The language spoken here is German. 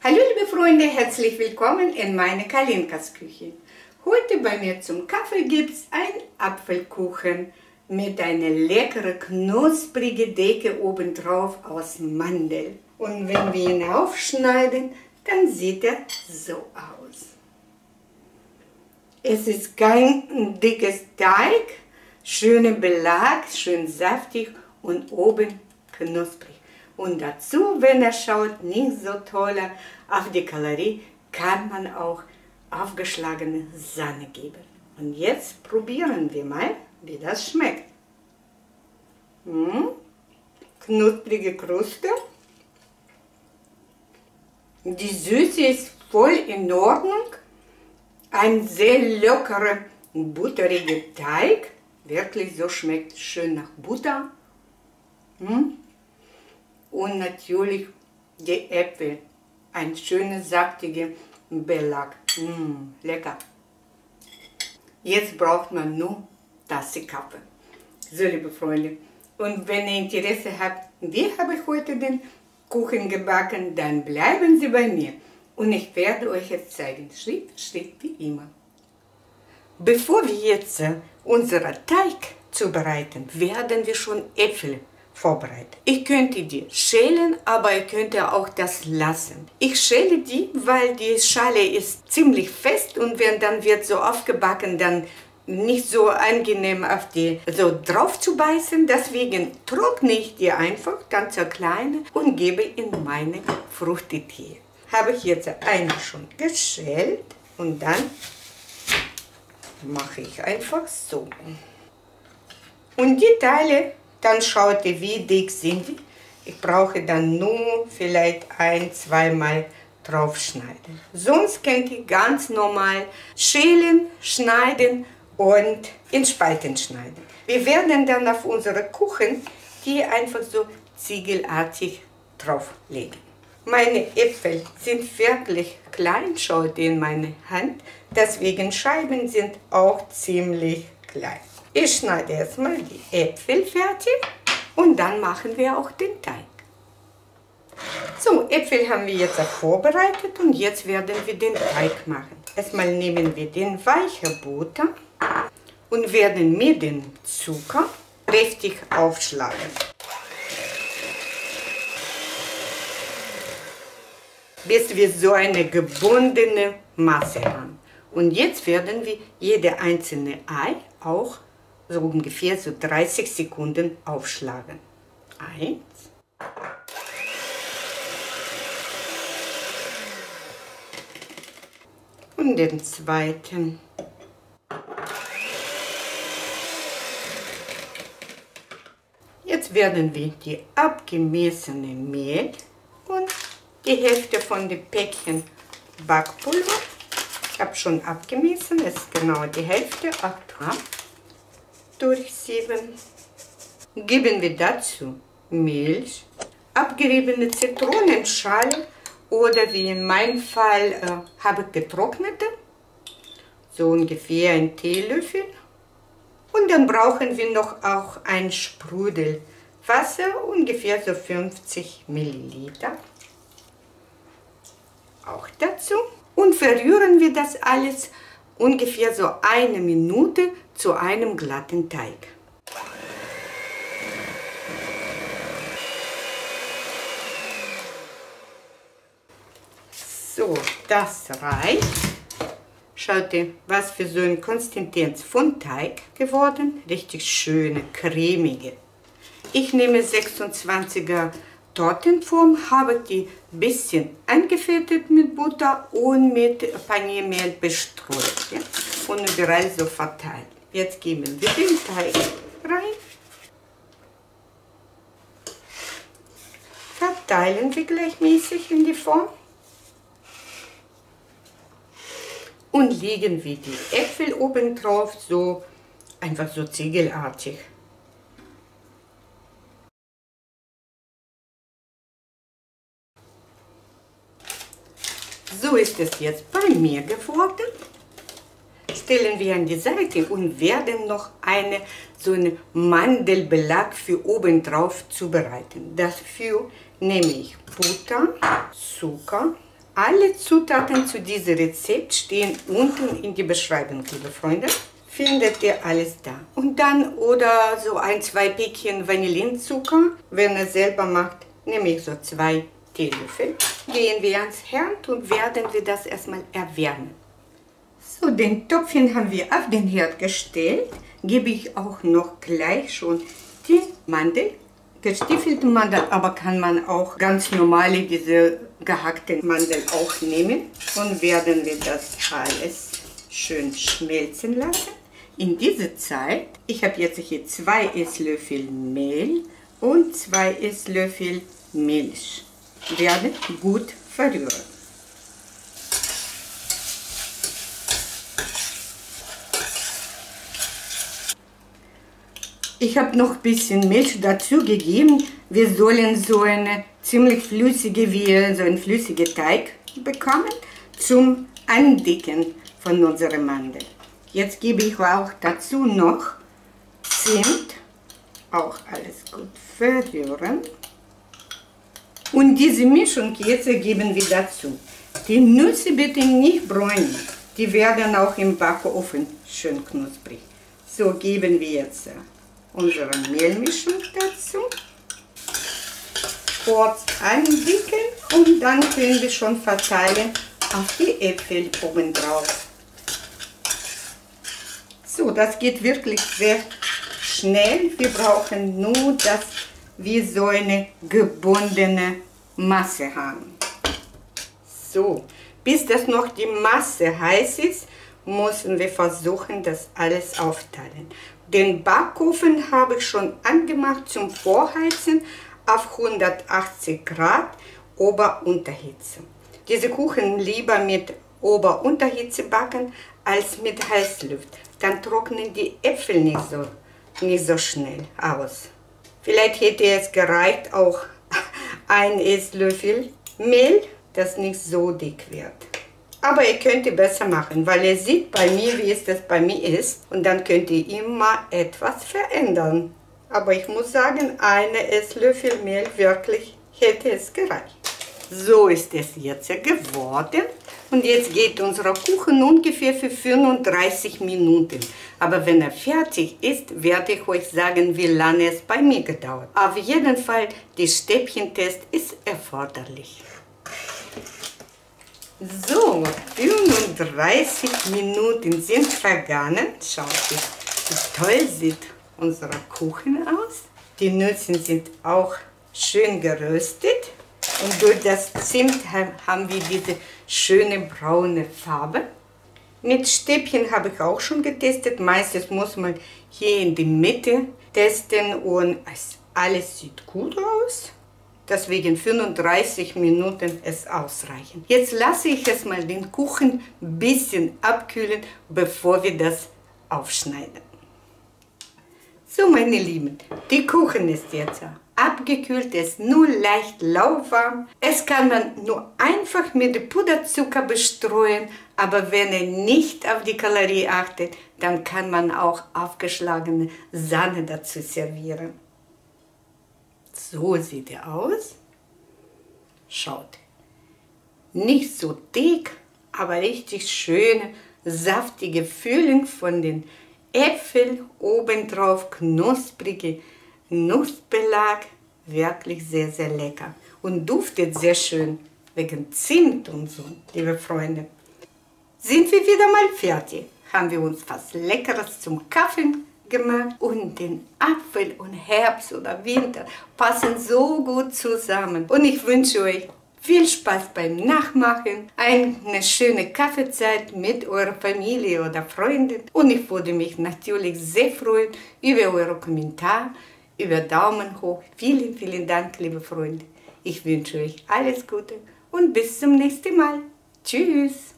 Hallo liebe Freunde, herzlich willkommen in meiner Kalinkas Küche. Heute bei mir zum Kaffee gibt es einen Apfelkuchen mit einer leckeren, knusprigen Decke obendrauf aus Mandel. Und wenn wir ihn aufschneiden, dann sieht er so aus. Es ist kein dickes Teig, schöner Belag, schön saftig und oben knusprig. Und dazu, wenn er schaut, nicht so toll auf die Kalorie, kann man auch aufgeschlagene Sahne geben. Und jetzt probieren wir mal, wie das schmeckt. Knusprige Kruste. Die Süße ist voll in Ordnung. Ein sehr lockerer, butteriger Teig. Wirklich so schmeckt schön nach Butter. Und natürlich die Äpfel. Ein schöner, saftiger Belag. Lecker. Jetzt braucht man nur Tasse Kaffee. So, liebe Freunde. Und wenn ihr Interesse habt, wie habe ich heute den Kuchen gebacken, dann bleiben Sie bei mir. Und ich werde euch jetzt zeigen, Schritt für Schritt wie immer. Bevor wir jetzt unseren Teig zubereiten, werden wir schon Äpfel vorbereiten. Ich könnte die schälen, aber ihr könnt auch das lassen. Ich schäle die, weil die Schale ist ziemlich fest und wenn dann wird so aufgebacken, dann nicht so angenehm auf die so drauf zu beißen. Deswegen trockne ich die einfach ganz klein und gebe in meine Fruchtetee. Habe ich jetzt eine schon geschält und dann mache ich einfach so. Und die Teile, dann schaut ihr, wie dick sind die. Ich brauche dann nur vielleicht zweimal drauf schneiden. Sonst könnt ihr ganz normal schälen, schneiden und in Spalten schneiden. Wir werden dann auf unsere Kuchen die einfach so ziegelartig drauflegen. Meine Äpfel sind wirklich klein, schaut ihr in meine Hand. Deswegen Scheiben sind auch ziemlich klein. Ich schneide erstmal die Äpfel fertig und dann machen wir auch den Teig. So, Äpfel haben wir jetzt vorbereitet und jetzt werden wir den Teig machen. Erstmal nehmen wir den weichen Butter und werden mit dem Zucker kräftig aufschlagen. Bis wir so eine gebundene Masse haben. Und jetzt werden wir jede einzelne Ei auch so ungefähr so 30 Sekunden aufschlagen. 1. Und den zweiten. Jetzt werden wir die abgemessene Mehl und die Hälfte von dem Päckchen Backpulver. Ich habe schon abgemessen, das ist genau die Hälfte, 8 Gramm. Durchsieben. Geben wir dazu Milch, abgeriebene Zitronenschale oder wie in meinem Fall habe ich getrocknete, so ungefähr ein Teelöffel. Und dann brauchen wir noch auch ein Sprudel Wasser, ungefähr so 50 Milliliter. Auch dazu. Und verrühren wir das alles ungefähr so 1 Minute zu einem glatten Teig. So, das reicht. Schaut ihr, was für so eine Konsistenz von Teig geworden. Richtig schöne, cremige. Ich nehme 26er Tortenform, habe die ein bisschen angefettet mit Butter und mit Paniermehl bestreut. Ja? Und überall so verteilt. Jetzt geben wir den Teig rein. Verteilen wir gleichmäßig in die Form. Und legen wir die Äpfel oben drauf, so einfach so ziegelartig. So ist es jetzt bei mir geworden. Stellen wir an die Seite und werden noch so einen Mandelbelag für oben drauf zubereiten. Dafür nehme ich Butter, Zucker, Alle Zutaten zu diesem Rezept stehen unten in der Beschreibung, liebe Freunde. Findet ihr alles da. Und dann oder so 1-2 Päckchen Vanillinzucker. Wenn ihr selber macht, nehme ich so 2 Teelöffel. Gehen wir ans Herd und werden wir das erstmal erwärmen. So, den Topfchen haben wir auf den Herd gestellt. Gebe ich auch noch gleich schon die Mandel. Gestiefelte Mandel, aber kann man auch ganz normale, diese gehackte Mandel auch nehmen. Und werden wir das alles schön schmelzen lassen. In dieser Zeit, ich habe jetzt hier 2 Esslöffel Mehl und 2 Esslöffel Milch. Werde gut verrühren. Ich habe noch ein bisschen Milch dazu gegeben. Wir sollen so eine ziemlich flüssige, wie so einen flüssigen Teig bekommen zum Andicken von unserer Mandel. Jetzt gebe ich auch dazu noch Zimt, auch alles gut verrühren. Und diese Mischung jetzt geben wir dazu. Die Nüsse bitte nicht bräunen, die werden auch im Backofen schön knusprig. So geben wir jetzt unsere Mehlmischung dazu. Kurz andicken und dann können wir schon verteilen auf die Äpfel oben drauf. So, das geht wirklich sehr schnell. Wir brauchen nur, dass wir so eine gebundene Masse haben. So, bis das noch die Masse heiß ist, müssen wir versuchen, das alles aufteilen. Den Backofen habe ich schon angemacht zum Vorheizen auf 180 Grad Ober-Unterhitze. Diese Kuchen lieber mit Ober-Unterhitze backen als mit Heißluft. Dann trocknen die Äpfel nicht so schnell aus. Vielleicht hätte es gereicht auch 1 Esslöffel Mehl, das nicht so dick wird. Aber ihr könnt es besser machen, weil ihr seht bei mir, wie es das bei mir ist. Und dann könnt ihr immer etwas verändern. Aber ich muss sagen, 1 Esslöffel Mehl wirklich hätte es gereicht. So ist es jetzt geworden. Und jetzt geht unser Kuchen ungefähr für 35 Minuten. Aber wenn er fertig ist, werde ich euch sagen, wie lange es bei mir gedauert. Auf jeden Fall, der Stäbchentest ist erforderlich. So, 35 Minuten sind vergangen. Schaut, wie toll sieht unser Kuchen aus. Die Nüsse sind auch schön geröstet. Und durch das Zimt haben wir diese schöne braune Farbe. Mit Stäbchen habe ich auch schon getestet. Meistens muss man hier in die Mitte testen und alles sieht gut aus. Deswegen 35 Minuten es ausreichen. Jetzt lasse ich erstmal den Kuchen ein bisschen abkühlen, bevor wir das aufschneiden. So, meine Lieben, der Kuchen ist jetzt abgekühlt, ist nur leicht lauwarm. Es kann man nur einfach mit Puderzucker bestreuen, aber wenn ihr nicht auf die Kalorie achtet, dann kann man auch aufgeschlagene Sahne dazu servieren. So sieht er aus. Schaut. Nicht so dick, aber richtig schöne, saftige Füllung von den Äpfeln. Obendrauf knusprige Nussbelag. Wirklich sehr, sehr lecker. Und duftet sehr schön wegen Zimt und so, liebe Freunde. Sind wir wieder mal fertig. Haben wir uns was Leckeres zum Kaffee gemacht und den Apfel und Herbst oder Winter passen so gut zusammen. Und ich wünsche euch viel Spaß beim Nachmachen, eine schöne Kaffeezeit mit eurer Familie oder Freunden. Und ich würde mich natürlich sehr freuen über eure Kommentare, über Daumen hoch. Vielen, vielen Dank, liebe Freunde. Ich wünsche euch alles Gute und bis zum nächsten Mal. Tschüss.